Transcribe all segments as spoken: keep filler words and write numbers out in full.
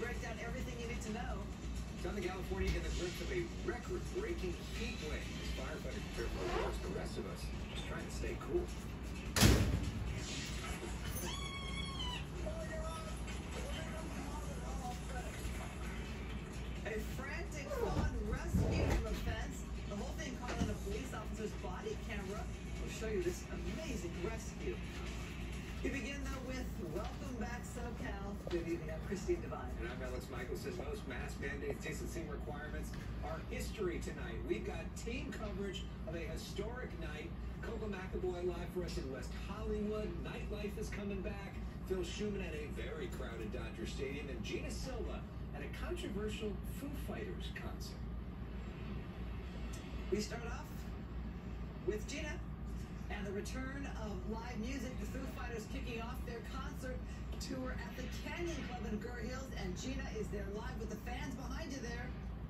break down everything you need to know. Southern California in the grips of a record-breaking heat wave. As firefighters prepare for the worst, the rest of us just trying to stay cool. A frantic fawn rescue from a fence. The whole thing caught on a police officer's body camera. We'll show you this amazing rescue. We begin, though, with Welcome Back SoCal. Good evening, I'm Christine Devine. And I'm Elex. Michaelson. Most mask mandates, distancing requirements are history tonight. We've got team coverage of a historic night. Coco McAvoy live for us in West Hollywood. Nightlife is coming back. Phil Schumann at a very crowded Dodger Stadium. And Gina Silva at a controversial Foo Fighters concert. We start off with Gina and the return of live music. The Foo Fighters kicking off their concert tour at the Canyon Club in Gurr Hills, and Gina is there live with the fans behind you there.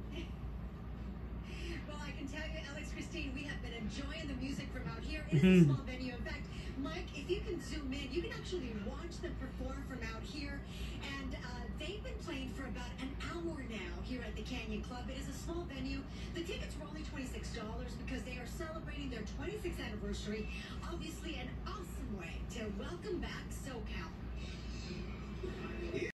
Well, I can tell you, Elex, Christine, we have been enjoying the music from out here. It is a small venue. In fact, Mike, if you can zoom in, you can actually watch them perform from out here. And uh, they've been playing for about an hour now here at the Canyon Club. It is a small venue. The tickets were only twenty-six dollars because they are celebrating their twenty-sixth anniversary. Obviously, an awesome way to welcome back SoCal.